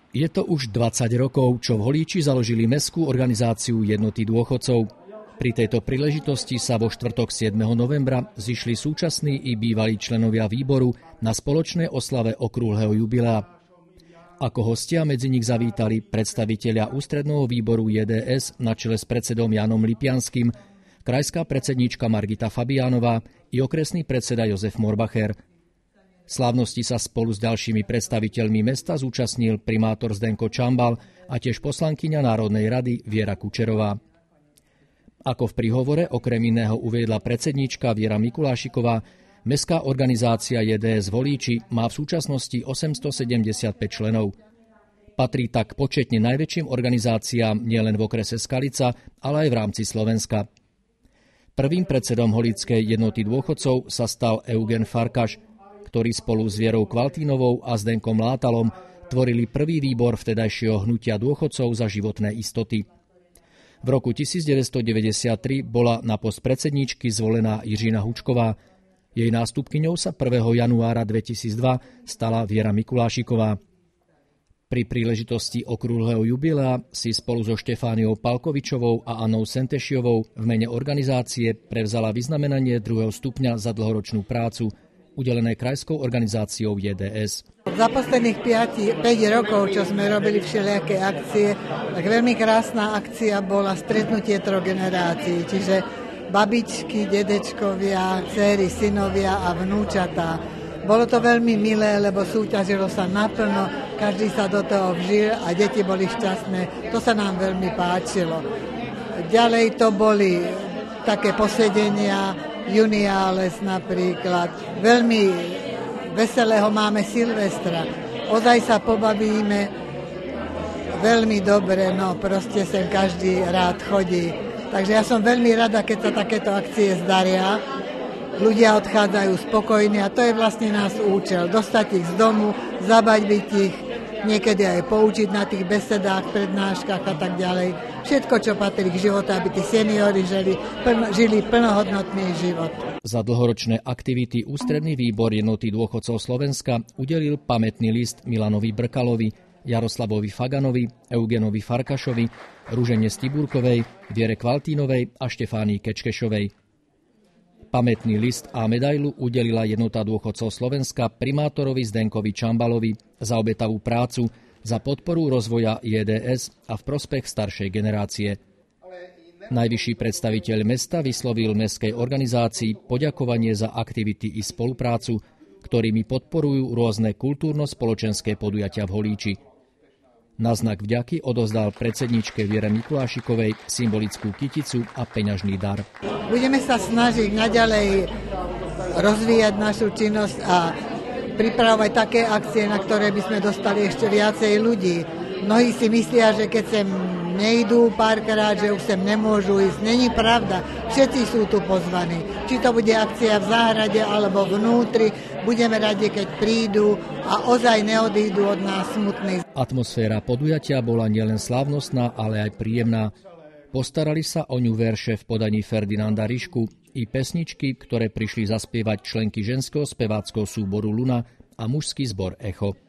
Je to už 20 rokov, čo v Holíči založili mestskú organizáciu Jednoty dôchodcov. Pri tejto príležitosti sa vo štvrtok 7. novembra zišli súčasní i bývalí členovia výboru na spoločnej oslave okrúhleho jubilea. Ako hostia medzi nich zavítali predstavitelia ústredného výboru JDS na čele s predsedom Jánom Lipianským, krajská predsedníčka Margita Fabiánová i okresný predseda Jozef Morbacher. Slávnosti sa spolu s ďalšími predstaviteľmi mesta zúčastnil primátor Zdenko Čambal a tiež poslankyňa Národnej rady Viera Kučerová. Ako v príhovore okrem iného uviedla predsedníčka Viera Mikulášiková, mestská organizácia JDS v Holíči má v súčasnosti 875 členov. Patrí tak početne najväčším organizáciám nielen v okrese Skalica, ale aj v rámci Slovenska. Prvým predsedom Holíckej jednoty dôchodcov sa stal Eugen Farkaš, ktorý spolu s Vierou Kvaltínovou a Zdenkom Látalom tvorili prvý výbor vtedajšieho hnutia dôchodcov za životné istoty. V roku 1993 bola na post predsedníčky zvolená Jiřina Hučková. Jej nástupkyňou sa 1. januára 2002 stala Viera Mikulášiková. Pri príležitosti okrúhleho jubilea si spolu so Štefániou Palkovičovou a Annou Sentešiovou v mene organizácie prevzala vyznamenanie 2. stupňa za dlhoročnú prácu, udelené krajskou organizáciou JDS. Za posledných 5 rokov, čo sme robili všelijaké akcie, tak veľmi krásna akcia bola stretnutie 3 generácií, čiže babičky, dedečkovia, dcéry, synovia a vnúčatá. Bolo to veľmi milé, lebo súťažilo sa naplno, každý sa do toho vžil a deti boli šťastné. To sa nám veľmi páčilo. Ďalej to boli také posedenia, Juniáles napríklad. Veľmi veselého máme Silvestra. Ozaj sa pobavíme veľmi dobre, no proste sem každý rád chodí. Takže ja som veľmi rada, keď sa takéto akcie zdaria. Ľudia odchádzajú spokojní a to je vlastne náš účel. Dostať ich z domu, zabaviť ich, niekedy aj poučiť na tých besedách, prednáškach a tak ďalej. Všetko, čo patrí k životu, aby tí seniori žili plnohodnotný život. Za dlhoročné aktivity Ústredný výbor Jednoty dôchodcov Slovenska udelil pamätný list Milanovi Brkalovi, Jaroslavovi Faganovi, Eugenovi Farkašovi, Ružene Stibúrkovej, Viere Kvaltínovej a Štefánii Kečkešovej. Pamätný list a medailu udelila Jednota dôchodcov Slovenska primátorovi Zdenkovi Čambalovi za obetavú prácu, za podporu rozvoja JDS a v prospech staršej generácie. Najvyšší predstaviteľ mesta vyslovil mestskej organizácii poďakovanie za aktivity i spoluprácu, ktorými podporujú rôzne kultúrno-spoločenské podujatia v Holíči. Na znak vďaky odozdal predsedníčke Viere Mikulášikovej symbolickú kyticu a peňažný dar. Budeme sa snažiť naďalej rozvíjať našu činnosť a pripravovať také akcie, na ktoré by sme dostali ešte viacej ľudí. Mnohí si myslia, že keď sem nejdú párkrát, že už sem nemôžu ísť. Není pravda. Všetci sú tu pozvaní. Či to bude akcia v záhrade alebo vnútri, budeme radi, keď prídu a ozaj neodídu od nás smutní. Atmosféra podujatia bola nielen slávnostná, ale aj príjemná. Postarali sa o ňu verše v podaní Ferdinanda Ryšku i pesničky, ktoré prišli zaspievať členky ženského speváckeho súboru Luna a mužský zbor Echo.